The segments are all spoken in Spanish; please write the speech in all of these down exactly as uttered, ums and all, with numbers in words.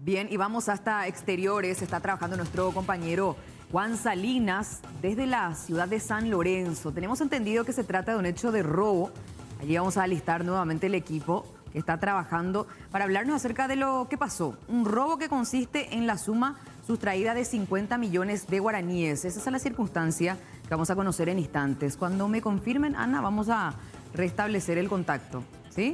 Bien, y vamos hasta exteriores. Está trabajando nuestro compañero Juan Salinas desde la ciudad de San Lorenzo. Tenemos entendido que se trata de un hecho de robo. Allí vamos a alistar nuevamente el equipo que está trabajando para hablarnos acerca de lo que pasó. Un robo que consiste en la suma sustraída de cincuenta millones de guaraníes. Esa es la circunstancia que vamos a conocer en instantes. Cuando me confirmen, Ana, vamos a restablecer el contacto, ¿sí?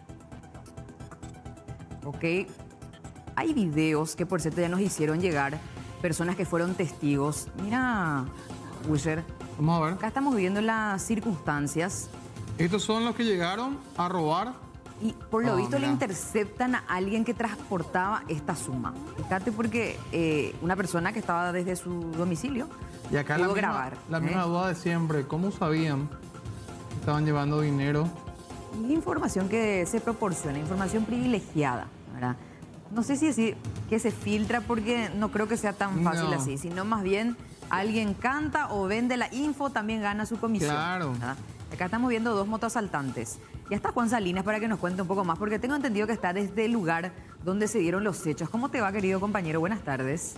Ok. Hay videos que, por cierto, ya nos hicieron llegar personas que fueron testigos. Mira, Wisher. Vamos a ver. Acá estamos viendo las circunstancias. Estos son los que llegaron a robar. Y por lo Oh, visto mira. le interceptan a alguien que transportaba esta suma. Fíjate porque eh, una persona que estaba desde su domicilio Y acá la pudo misma, grabar. la ¿eh? misma duda de siempre. ¿Cómo sabían que estaban llevando dinero? Y información que se proporciona, información privilegiada, ¿verdad? No sé si decir que se filtra porque no creo que sea tan fácil No. así, sino más bien alguien canta o vende la info, también gana su comisión. Claro. ¿verdad? Acá estamos viendo dos motoasaltantes. Ya está Juan Salinas para que nos cuente un poco más, porque tengo entendido que está desde el lugar donde se dieron los hechos. ¿Cómo te va, querido compañero? Buenas tardes.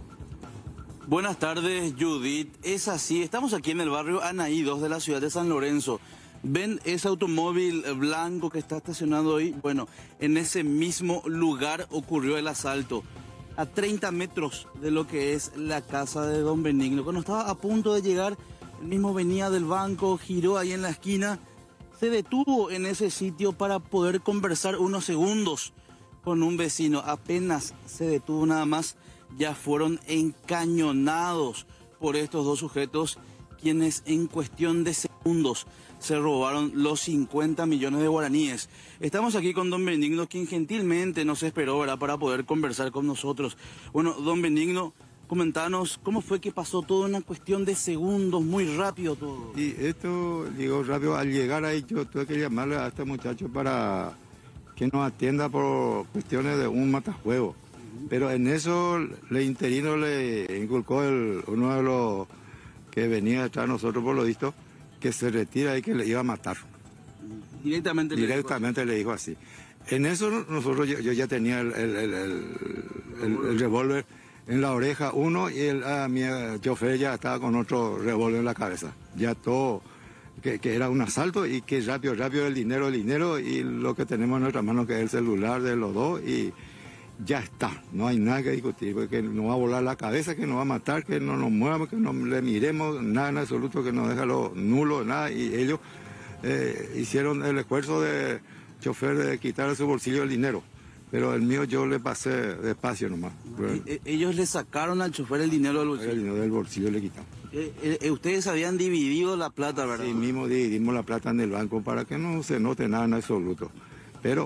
Buenas tardes, Judith. Es así, estamos aquí en el barrio Anaí dos de la ciudad de San Lorenzo. ¿Ven ese automóvil blanco que está estacionado ahí? Bueno, en ese mismo lugar ocurrió el asalto, a treinta metros de lo que es la casa de don Benigno. Cuando estaba a punto de llegar, él mismo venía del banco, giró ahí en la esquina, se detuvo en ese sitio para poder conversar unos segundos con un vecino. Apenas se detuvo nada más, ya fueron encañonados por estos dos sujetos, quienes en cuestión de segundos se robaron los cincuenta millones de guaraníes. Estamos aquí con don Benigno, quien gentilmente nos esperó, ¿verdad?, para poder conversar con nosotros. Bueno, don Benigno, comentanos cómo fue que pasó todo en una cuestión de segundos, muy rápido todo. Y esto, digo, rápido, al llegar ahí yo tuve que llamarle a este muchacho para que nos atienda por cuestiones de un matajuego. Pero en eso, le interino le inculcó el, uno de los que venía detrás de nosotros, por lo visto, que se retira y que le iba a matar. Directamente le Directamente le dijo así. En eso nosotros, yo, yo ya tenía el, el, el, el, el, el revólver en la oreja, uno, y el, a mi chofer ya estaba con otro revólver en la cabeza. Ya todo, que, que era un asalto y que rápido, rápido el dinero, el dinero y lo que tenemos en nuestra mano, que es el celular de los dos, y ya está, no hay nada que discutir, porque nos va a volar la cabeza, que nos va a matar, que no nos muevamos, que no le miremos, nada en absoluto, que nos deja lo nulo, nada, y ellos eh, hicieron el esfuerzo de chofer de quitar de su bolsillo el dinero, pero el mío yo le pasé despacio nomás. E- e- Ellos le sacaron al chofer el dinero del El bolsillo. dinero del bolsillo le quitamos. Eh, eh, ustedes habían dividido la plata, ¿verdad? Sí, mismo dividimos la plata en el banco para que no se note nada en absoluto, pero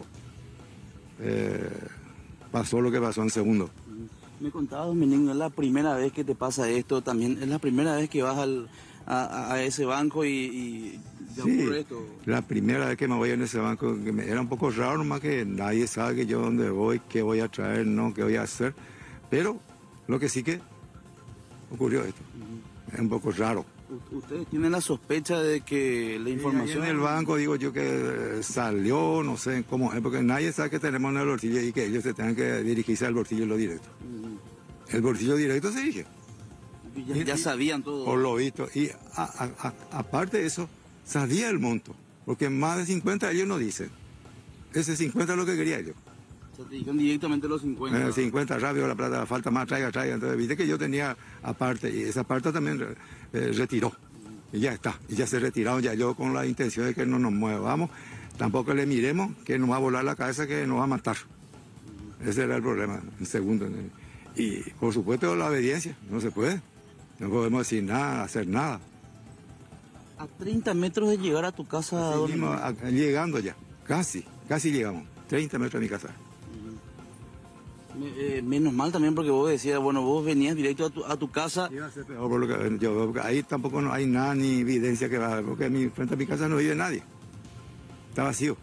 eh, pasó lo que pasó en segundo. Me contaba, don Benigno, es la primera vez que te pasa esto, también es la primera vez que vas al, a, a ese banco y, y ya Sí, ocurre esto. la primera vez que me voy en ese banco, que me- era un poco raro, nomás que nadie sabe que yo dónde voy, qué voy a traer, no, qué voy a hacer. Pero lo que sí que ocurrió esto. Es un poco raro. U- Ustedes tienen la sospecha de que la información... En el banco digo yo que salió, no sé cómo es, porque nadie sabe que tenemos en el bolsillo y que ellos se tengan que dirigirse al bolsillo lo directo. El bolsillo directo se dirige, Ya, ya sabían todo. por lo visto. Y a- a- a- aparte de eso, sabía el monto, porque más de cincuenta ellos no dicen. Ese cincuenta es lo que quería yo. O sea, te dijeron directamente los cincuenta. Eh, cincuenta rápido, la plata, falta más, traiga, traiga. Entonces, viste que yo tenía aparte, y esa parte también eh, retiró. Y ya está, y ya se retiraron, ya yo con la intención de que no nos movamos, tampoco le miremos, que nos va a volar la cabeza, que nos va a matar. Ese era el problema, en segundo. Y por supuesto la obediencia, no se puede. No podemos decir nada, hacer nada. A treinta metros de llegar a tu casa, don Seguimos a- llegando ya, casi, casi llegamos, treinta metros de mi casa. Me- eh, menos mal también porque vos decías, bueno, vos venías directo a tu, a tu casa. Iba a ser peor por lo que yo veo, porque ahí tampoco no hay nada ni evidencia que va a haber, porque en mi, frente a mi casa no vive nadie. Está vacío.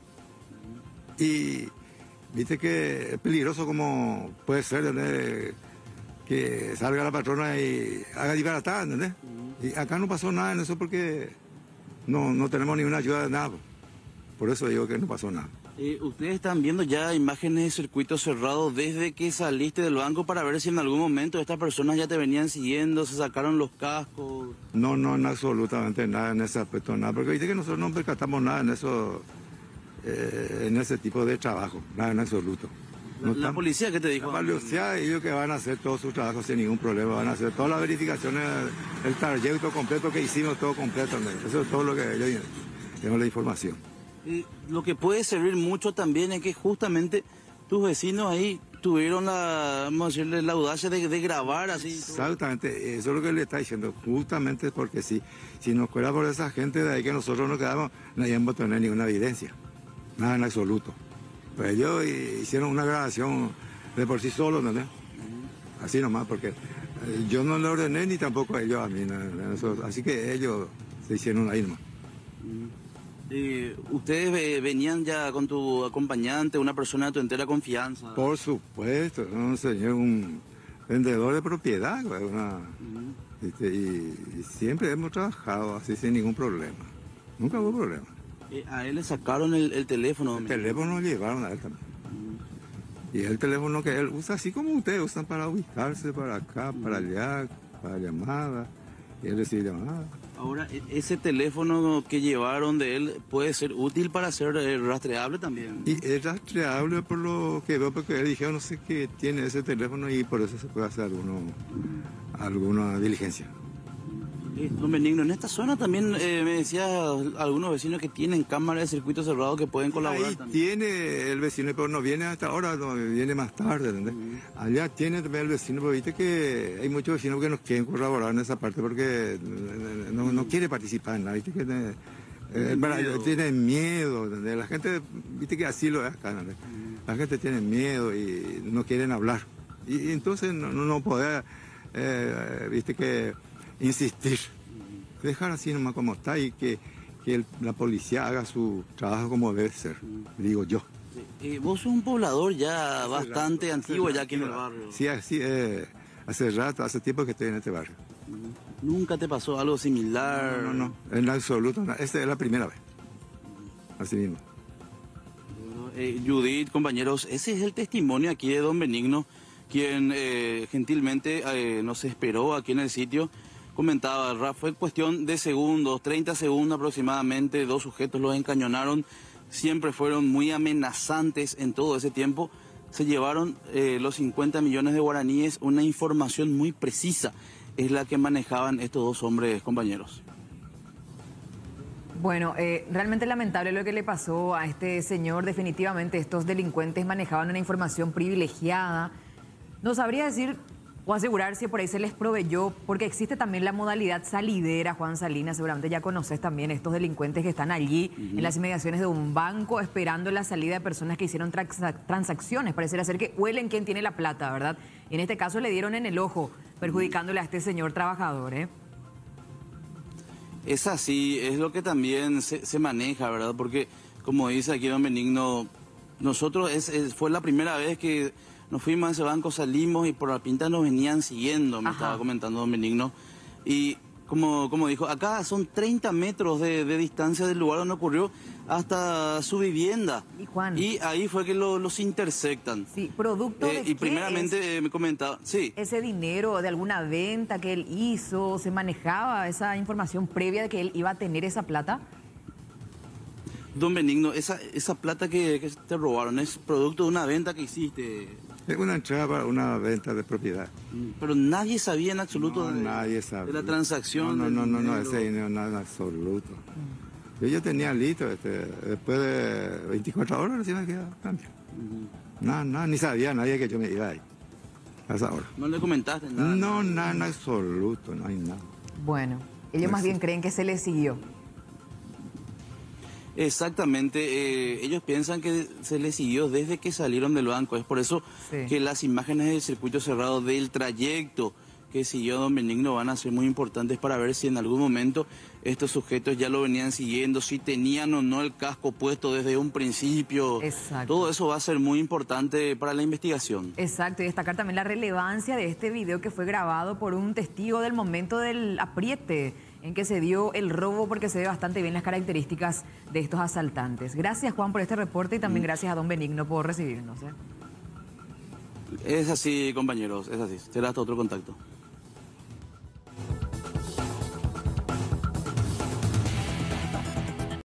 Y viste que es peligroso como puede ser, ¿entendés? Que salga la patrona y haga disparatada, ¿entendés? Y acá no pasó nada en eso porque no, no tenemos ni una ayuda de nada. Por eso digo que no pasó nada. Eh, ustedes están viendo ya imágenes de circuito cerrado desde que saliste del banco para ver si en algún momento estas personas ya te venían siguiendo, se sacaron los cascos. No, no, no, absolutamente nada en ese aspecto, nada, porque viste que nosotros no percatamos nada en eso, eh, en ese tipo de trabajo, nada en absoluto. ¿La, No la están- policía qué te dijo? La policía, ellos que van a hacer todo su trabajo sin ningún problema, van a hacer todas las verificaciones, el trayecto completo que hicimos, todo completo. ¿no? Eso es todo lo que ellos tengo la información. Eh, lo que puede servir mucho también es que justamente tus vecinos ahí tuvieron la, vamos a decirle, la audacia de, de grabar así. Exactamente, eso es lo que le está diciendo, justamente porque si, si nos fuera por esa gente de ahí que nosotros nos quedamos, no íbamos a tener ninguna evidencia, nada en absoluto. Pues ellos hicieron una grabación de por sí solos, ¿no? Así nomás, porque eh, yo no le ordené ni tampoco ellos a mí, ¿no? Eso- así que ellos se hicieron ahí nomás. Eh, ustedes eh, venían ya con tu acompañante, una persona de tu entera confianza. Por supuesto, un señor, un vendedor de propiedad, pues, una- este, y, y siempre hemos trabajado así sin ningún problema. Nunca hubo problema. Eh, a él le sacaron el, el teléfono. El teléfono lo llevaron a él también. Y el teléfono que él usa así como ustedes usan para ubicarse, para acá, para allá, para llamadas, y él recibe llamadas. Ahora, e- ese teléfono que llevaron de él puede ser útil para ser eh, rastreable también. Y es rastreable por lo que veo, porque él dijeron, no sé qué tiene ese teléfono y por eso se puede hacer alguno, alguna diligencia. Eh, don Benigno, en esta zona también eh, me decía algunos vecinos que tienen cámaras de circuito cerrado que pueden colaborar Ahí también. tiene el vecino, pero no viene hasta ahora, no, viene más tarde. ¿entendés? Allá tiene también el vecino, pero viste que hay muchos vecinos que no quieren colaborar en esa parte porque no, no quiere participar en nada. Viste que eh, eh, para- miedo. tienen miedo. ¿entendés? La gente, viste que así lo es acá. ¿entendés? La gente tiene miedo y no quieren hablar. Y, y entonces no, no, no poder, eh, viste que insistir. Dejar así nomás como está y que, que el- la policía haga su trabajo como debe ser, digo yo. Eh, vos sos un poblador ya bastante Hace antiguo rato, ya aquí en el hace- barrio. Sí, así, eh, hace rato, hace tiempo que estoy en este barrio. ¿Nunca te pasó algo similar? No, no, no, en absoluto, no. Esta es la primera vez. Así mismo. Eh, Judith, compañeros, ese es el testimonio aquí de don Benigno, quien eh, gentilmente eh, nos esperó aquí en el sitio. Comentaba, Ra, fue cuestión de segundos, treinta segundos aproximadamente, dos sujetos los encañonaron, siempre fueron muy amenazantes en todo ese tiempo. Se llevaron eh, los cincuenta millones de guaraníes, una información muy precisa es la que manejaban estos dos hombres, compañeros. Bueno, eh, realmente lamentable lo que le pasó a este señor. Definitivamente estos delincuentes manejaban una información privilegiada. No sabría decir o asegurar si por ahí se les proveyó, porque existe también la modalidad salidera, Juan Salinas. Seguramente ya conoces también estos delincuentes que están allí uh-huh. en las inmediaciones de un banco esperando la salida de personas que hicieron transac- transacciones. Pareciera ser que huelen quién tiene la plata, ¿verdad? Y en este caso le dieron en el ojo, perjudicándole a este señor trabajador, ¿eh? Es así, es lo que también se, se maneja, ¿verdad? Porque, como dice aquí don Benigno, nosotros es, es- fue la primera vez que nos fuimos a ese banco, salimos y por la pinta nos venían siguiendo, me Ajá. estaba comentando don Benigno. Y como, como dijo, acá son treinta metros de, de distancia del lugar donde ocurrió hasta su vivienda. Y Juan. Y ahí fue que lo- los intersectan. Sí, producto Eh, de y qué primeramente es eh, me comentaba, sí. ese dinero de alguna venta que él hizo, se manejaba esa información previa de que él iba a tener esa plata. Don Benigno, esa, esa plata que, que te robaron es producto de una venta que hiciste. Es una entrada para una venta de propiedad. Pero nadie sabía en absoluto No, de, nadie sabe. de la transacción. No, no, del no, no, no, dinero. ese dinero nada en absoluto. Yo ya tenía listo, este, después de veinticuatro horas recién me quedaba cambio. Nada, nada, ni sabía nadie que yo me iba ahí. A esa hora. No le comentaste nada. No, nada en absoluto, no hay nada. Bueno, ellos más bien creen que se le siguió. Exactamente, eh, ellos piensan que se les siguió desde que salieron del banco. Es por eso Sí. que las imágenes del circuito cerrado del trayecto que siguió don Benigno van a ser muy importantes para ver si en algún momento estos sujetos ya lo venían siguiendo, si tenían o no el casco puesto desde un principio. Exacto. Todo eso va a ser muy importante para la investigación. Exacto, y destacar también la relevancia de este video que fue grabado por un testigo del momento del apriete en que se dio el robo, porque se ve bastante bien las características de estos asaltantes. Gracias, Juan, por este reporte y también gracias a don Benigno por recibirnos. ¿eh? Es así, compañeros, es así. Será hasta otro contacto.